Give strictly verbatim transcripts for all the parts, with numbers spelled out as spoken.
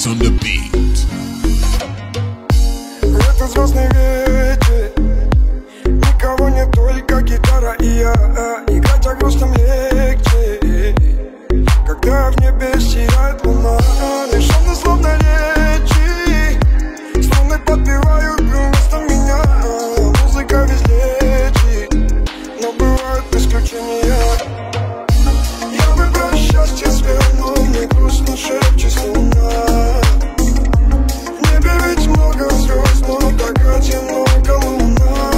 J-Max on the beat. Это звездный вечер, никого не только гитара и я. Играть о грустном легче, когда в небе сияет луна. Лишённо словно речи, струны подпевают вместо меня. Музыка излечит, но бывают исключения. Я выбрал счастье свет, но мне грустно шепчет луна. В небе ведь много звезд, но так одиноко луна.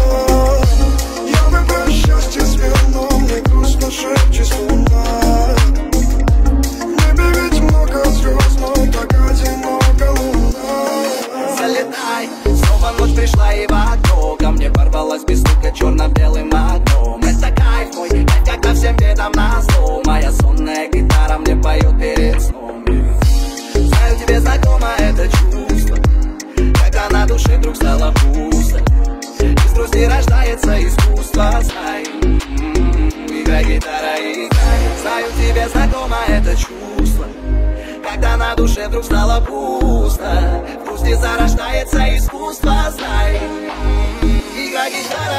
Я выбрал счастье свет, но мне грустно шепчет луна. В небе ведь много звезд, но так одиноко луна. Залетай, снова ночь пришла и в окно ко мне ворвалась без стука черно-белым окном. Это кайф мой, кайф, когда всем бедам назло. Моя сонная гитара мне поет перед сном. Знаю, тебе знакомо это чувство, когда на душе вдруг стало пусто. Из грусти рождается искусство, знай. Играй, гитара, играй. Знаю, тебе знакомо это чувство, когда на душе вдруг стало пусто. В грусти зарождается искусство, знай. Играй, гитара.